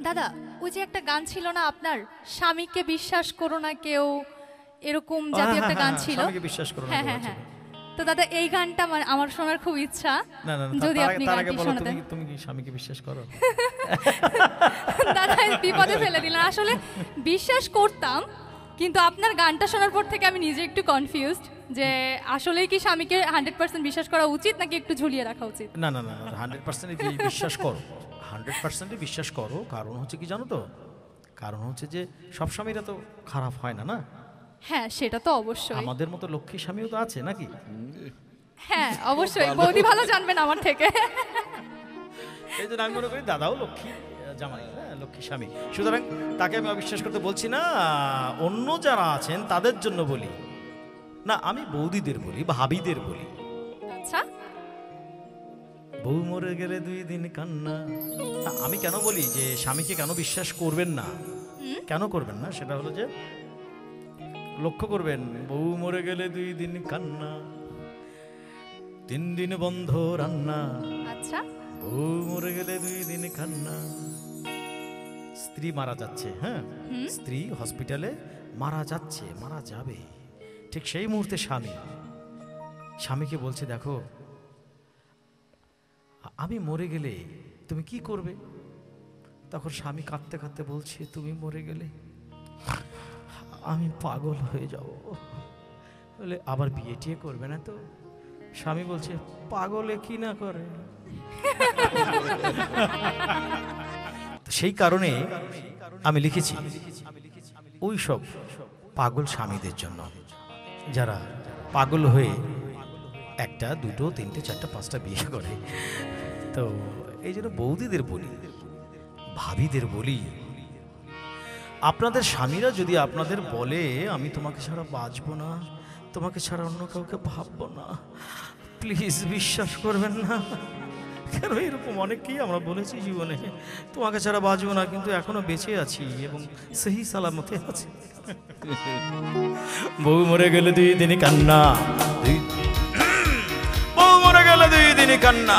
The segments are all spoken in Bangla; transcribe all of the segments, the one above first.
দাদা ওই যে একটা গান ছিল না আপনার, স্বামীকে বিশ্বাস করো না কেউ, এরকম জাতীয় একটা গান ছিল। স্বামীকে বিশ্বাস করো না। হ্যাঁ হ্যাঁ হ্যাঁ। তো দাদা এই গানটা আমার শোনার খুব ইচ্ছা। না না, যদি আপনি গানটি শোনাতেন। তুমি কি স্বামীকে বিশ্বাস করো? দাদা বিপদে ফেলে দিলেন। আসলে বিশ্বাস করতাম, কিন্তু আপনার গানটা শোনার পর থেকে আমি নিজে একটু কনফিউজড যে আসলেই কি স্বামীকে 100% বিশ্বাস করা উচিত নাকি একটু ঝুলিয়ে রাখা উচিত। না না না, 100% বিশ্বাস করো, 100% বিশ্বাস করো। কারণ হচ্ছে কি জানো তো, কারণ হচ্ছে যে সব স্বামীরা তো খারাপ হয় না, না? হ্যাঁ সেটা তো অবশ্যই। আমাদের মতো লক্ষ্মী স্বামীও তো আছে নাকি? হ্যাঁ অবশ্যই, বৌদি ভালো জানবেন আমার থেকে। এই জন্য আমি মনে করি দাদাও লক্ষ্মী জামাই, হ্যাঁ লক্ষ্মী স্বামী। সুতরাং তাকে আমি অবিশ্বাস করতে বলছি না, অন্য যারা আছেন তাদের জন্য বলি না, আমি বৌদিদের বলি, ভাবিদের বলি। আচ্ছা, বউ মরে গেলে 2 দিন কান্না। আমি কেন বলি যে স্বামীকে কেন বিশ্বাস করবেন না, কেন করবেন না, সেটা হলো যে লক্ষ্য করবেন, বউ মরে গেলে 2 দিন কান্না, 3 দিন বন্ধ রান্না। আচ্ছা, বউ মরে গেলে 2 দিন কান্না। স্ত্রী মারা যাচ্ছে, হ্যাঁ স্ত্রী হসপিটালে মারা যাচ্ছে, মারা যাবে, ঠিক সেই মুহূর্তে স্বামীকে বলছে দেখো আমি মরে গেলে তুমি কি করবে? তখন স্বামী কাঁদতে কাঁদতে বলছে তুমি মরে গেলে আমি পাগল হয়ে যাব। বলে আবার বিয়ে টিয়ে করবে না তো? স্বামী বলছে পাগলে কি না করে। সেই কারণে আমি লিখেছি ওই সব পাগল স্বামীদের জন্য, যারা পাগল হয়ে 1টা 2টো 3টে 4টা 5টা বিয়ে করে। তো এই জন্য বৌদিদের বলি, ভাবিদের বলি, আপনাদের স্বামীরা যদি আপনাদের বলে আমি তোমাকে ছাড়া বাঁচবো না, তোমাকে ছাড়া অন্য কাউকে ভাববো না, প্লিজ বিশ্বাস করবেন না। কেন এরকম অনেককেই আমরা বলেছি জীবনে, তোমাকে ছাড়া বাঁচবো না, কিন্তু এখনো বেঁচে আছি এবং সহি সালামতে আছি। বউ মরে গেলে 2 দিন কান্না, বউ মরে গেলে 2 দিন কান্না,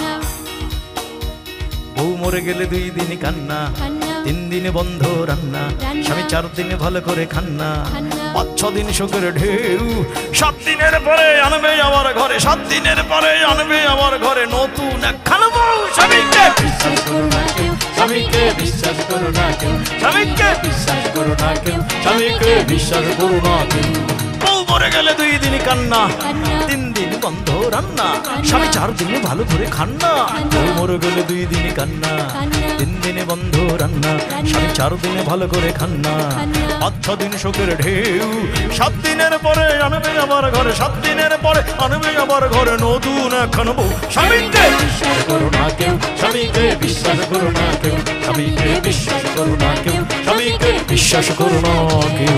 বউ মরে গেলে 2 দিন কান্না, 3 দিনে বন্ধ রান্না, স্বামী 4 দিনে ভালো করে খান্না, 5-6 দিন শোকের ঢেউ, 7 দিনের পরে আনবে আমার ঘরে, 7 দিনের পরে আনবে আমার ঘরে নতুন একখান বউ। স্বামীকে বিশ্বাস করো না কেউ, স্বামীকে বিশ্বাস করো না কেউ, স্বামীকে বিশ্বাস করো না কেউ, স্বামীকে বিশ্বাস করো না কেউ। বউ মরে গেলে 2 দিন কান্না, 3 দিন বন্ধ রান্না, স্বামী 4 দিনে ভালো করে খান্না। বউ মরে গেলে 2 দিন কান্না, 3 দিনে বন্ধ রান্না, স্বামী 4 দিনে ভালো করে খান্না, 5-6 দিন শোকের ঢেউ, 7 দিনের পরে আনবে আমার ঘরে, 7 দিনের পরে আনবে আমার ঘরে নতুন একখান বউ। স্বামীকে বিশ্বাস করো না কেউ, স্বামীকে বিশ্বাস করো না কেউ, স্বামীকে বিশ্বাস করো না কেউ, স্বামীকে বিশ্বাস করো না কেউ।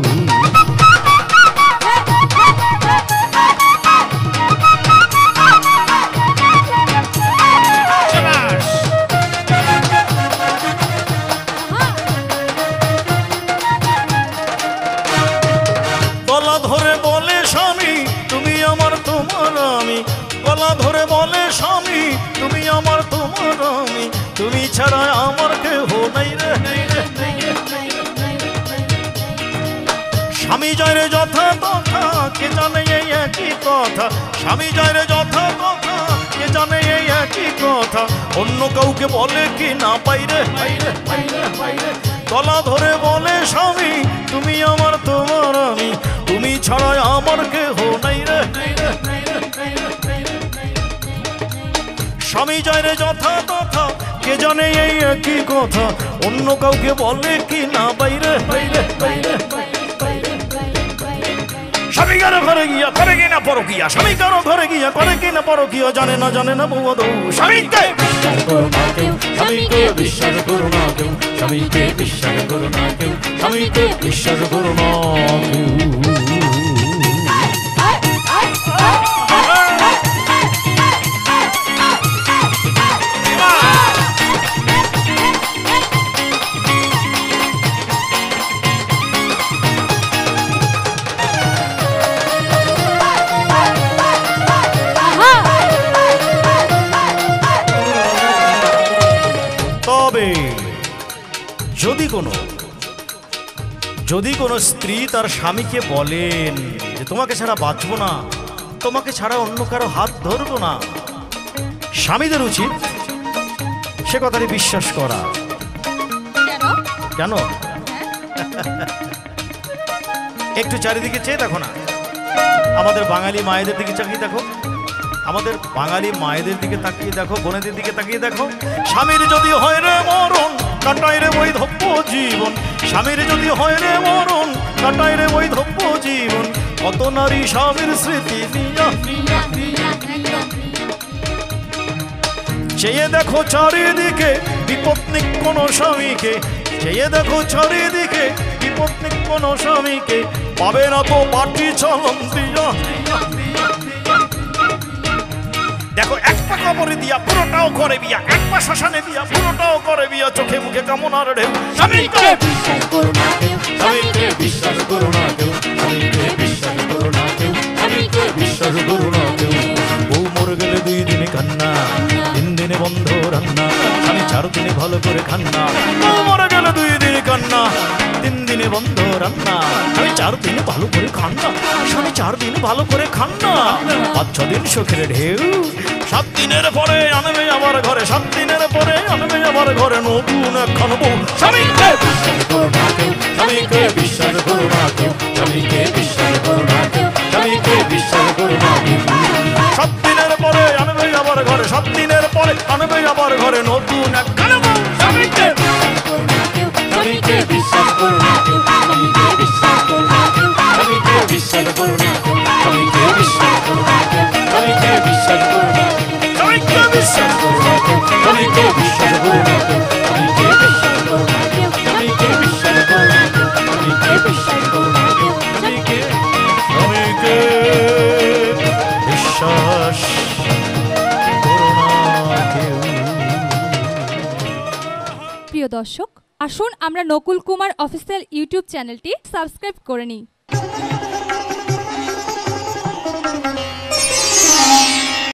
গলা ধরে বলে স্বামী তুমি আমার তোমার আমি, গলা ধরে বলে স্বামী তুমি আমার তোমার আমি, তুমি ছাড়া আমার কেহ নাই রে। স্বামী যায় রে যথা তথা, কে জানে এই একই কথা, স্বামী যায় রে যথা তথা, কে জানে এই একই কথা, অন্য কাউকে বলে কি না পাইরে। গলা ধরে বলে স্বামী তুমি আমার তোমার আমি, তুমি ছাড়া আমার কেহ নাই রে। স্বামী যায় রে যথা তথা, কে জানে এই একই কথা, অন্য কাউকে বলে কি না বাইরে। স্বামী কারো ঘরে গিয়া করে কিনা পরকিয়া, স্বামী কারো ঘরে গিয়া করে কিনা পরকিয়া, জানে না বউ দৌ। স্বামীকে বিশ্বাস করো না কেউ, স্বামীকে বিশ্বাস করো না কেউ, স্বামীকে বিশ্বাস করো না কেউ, স্বামীকে বিশ্বাস করো না কেউ। যদি কোনো স্ত্রী তার স্বামীকে বলেন যে তোমাকে ছাড়া বাঁচবো না, তোমাকে ছাড়া অন্য কারো হাত ধরবো না, স্বামীদের উচিত সে কথাটি বিশ্বাস করা। কেন? একটু চারিদিকে চেয়ে দেখো না, আমাদের বাঙালি মায়েদের দিকে তাকিয়ে দেখো, আমাদের বাঙালি মায়েদের দিকে তাকিয়ে দেখো, বোনেদের দিকে তাকিয়ে দেখো। স্বামীর যদি হয় রে মরণ, কাটাই রে বৈধব্য জীবন। স্বামীর যদি হয় রে মরণ, কাটাই রে বৈধব্য জীবন। কত নারী স্বামীর স্মৃতি চেয়ে দেখো চারিদিকে বিপত্নিক কোন স্বামীকে, চেয়ে দেখো চারিদিকে বিপত্নিক কোন স্বামীকে, পাবে না তো পাটি চলন দিয়া। দেখো এক পা কবরে দিয়া পুরোটাও করে বিয়া, এক পা শ্মশানে দিয়া পুরোটাও করে বিয়া, চোখে মুখে কামনার ঢেউ। স্বামীকে বিশ্বাস করো না কেউ, স্বামীকে বিশ্বাস করো না কেউ, স্বামীকে বিশ্বাস করো না কেউ, স্বামীকে বিশ্বাস করো না কেউ। বউ মরে গেলে 2 দিনে কান্না, 3 দিনে বন্ধ রান্না, স্বামী 4 দিনে ভালো করে খান্না। বউ মরে গেলে 2 দিনে কান্না, 3 দিনে বন্ধ রান্না, স্বামী 4 দিনে ভালো করে খান্না, স্বামী 4 দিনে ভালো করে খান্না। 5-6 দিন সুখের ঢেউ, 7 দিনের পরে আনবে আবার ঘরে, 7 দিনের পরে আনবে আবার ঘরে নতুন একখান বউ। স্বামীকে বিশ্বাস করো না কেউ, স্বামীকে বিশ্বাস করো না কেউ, স্বামীকে বিশ্বাস করো না কেউ, স্বামীকে বিশ্বাস করো না কেউ। 7 দিনের পরে আনবে আবার ঘরে, 7 দিনের পরে আনবে আবার ঘরে নতুন একখান বউ। স্বামীকে বিশ্বাস করো না কেউ, স্বামীকে বিশ্বাস করো না কেউ, স্বামীকে বিশ্বাস করো না কেউ, স্বামীকে বিশ্বাস করো না কেউ, স্বামীকে বিশ্বাস করো না কেউ, স্বামীকে বিশ্বাস করো না কেউ, স্বামীকে বিশ্বাস করো না কেউ, স্বামীকে বিশ্বাস করো না কেউ, স্বামীকে বিশ্বাস করো না কেউ, স্বামীকে বিশ্বাস করো না কেউ, স্বামীকে বিশ্বাস করো না কেউ, স্বামীকে বিশ্বাস করো না কেউ। প্রিয় দর্শক, আসুন আমরা নকুল কুমার অফিসিয়াল ইউটিউব চ্যানেলটি সাবস্ক্রাইব করে নিই।